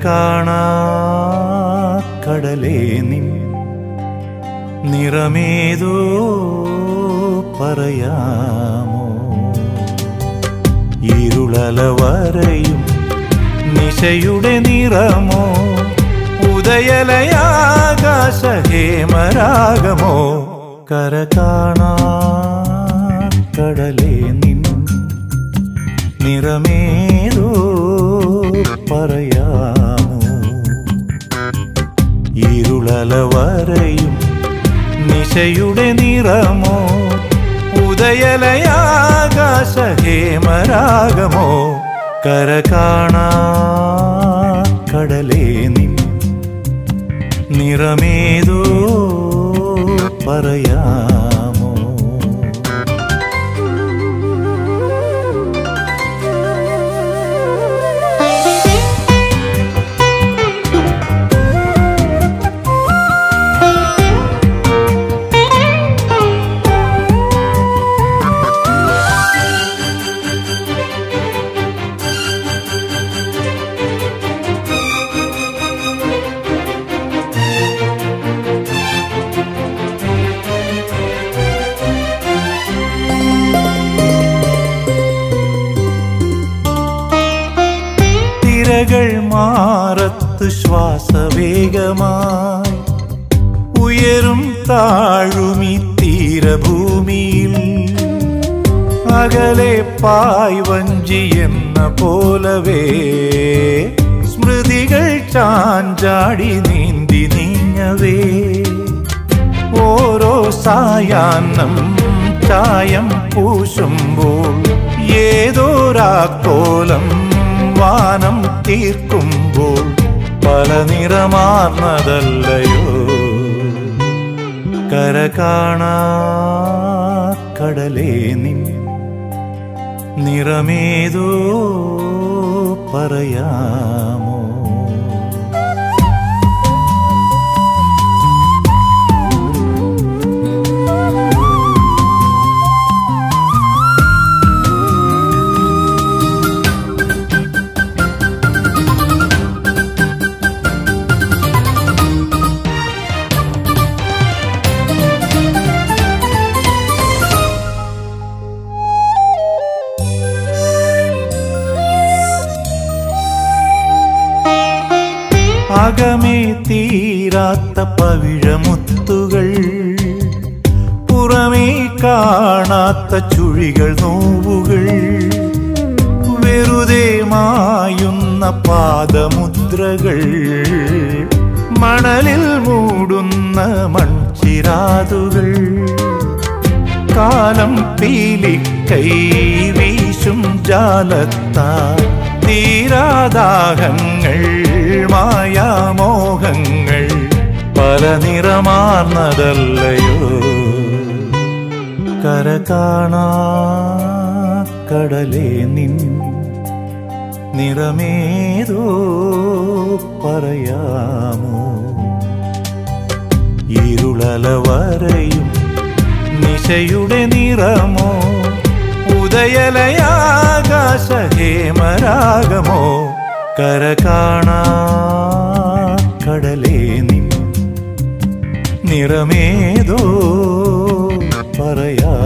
കാണാ കടലേ നിൻ നിറമേതോ പറയാമോ? ഇരുളലവരയും നിശയുടെ നിറമോ? ഉദയലയാകാശഹേമരാഗമോ? കര കാണാ കടലേ നിൻ നിറമേതോ പറയാമോ? ഇരുളലവരയും നിശയുടെ നിറമോ? ഉദയലയാകാശഹേമരാഗമോ? കര കാണാ കടലേ നിൻ നിറമേതോ പറയാമോ? തിരകൾ മാറത്ത് ശ്വാസവേഗമായി ഉയരും താഴുമീ തീരഭൂമിയിൽ അകലെ പായ്വഞ്ചി എന്ന പോലവേ സ്മൃതികൾ ചാഞ്ചാടി നീന്തി നീങ്ങവേ ഓരോ സായാഹ്നം ചായം പൂശുമ്പോൾ ഏതോരാക്കോലം വാനം തീർക്കുമ്പോൾ പല നിറമാർന്നതല്ലയോ? കര കാണാ കടലേ നിൻ നിറമേതോ പറയാമോ? അകമേ തീരാത്ത പവിഴമുത്തുകൾ പുറമേ കാണാത്ത ചുഴികൾ നോവുകൾ വെറുതെ മായുന്ന പാദമുദ്രകൾ മണലിൽ മൂടുന്ന മൺചിരാതുകൾ കാലം പീലിക്കൈ വീശും ജാലത്താൽ തീരാദാഹങ്ങൾ മായാമോഹങ്ങൾ പല നിറമാർന്നതല്ലയോ? കര കാണാ കടലേ നിൻ നിറമേതോ പറയാമോ? ഇരുളലവരയും നിശയുടെ നിറമോ? ഉദയലയാകാശഹേമരാഗമോ? കര കാണാ കടലേ നിൻ നിറമേതോ പറയാമോ?